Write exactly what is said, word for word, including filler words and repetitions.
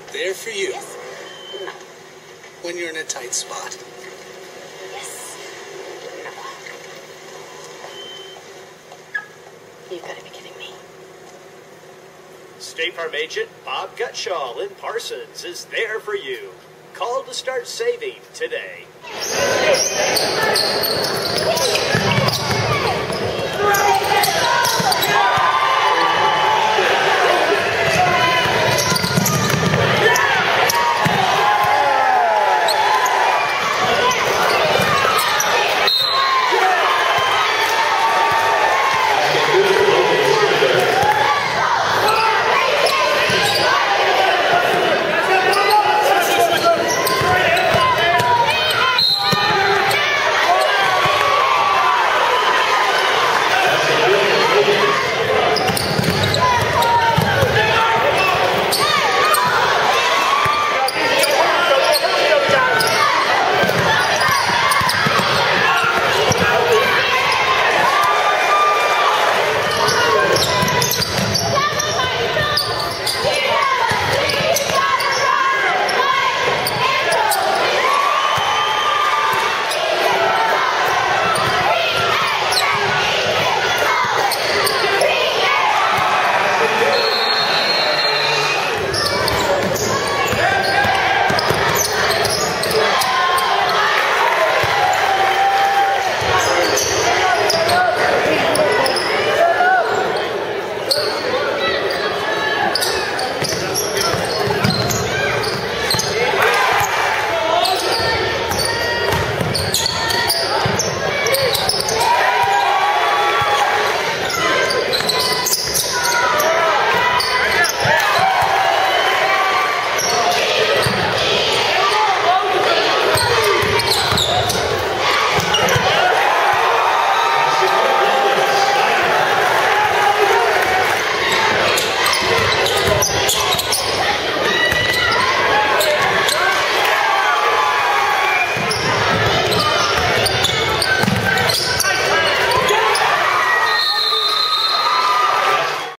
There for you. Yes. No. When you're in a tight spot. Yes. No. You've got to be kidding me. State Farm agent Bob Gutschall in Parsons is there for you. Call to start saving today.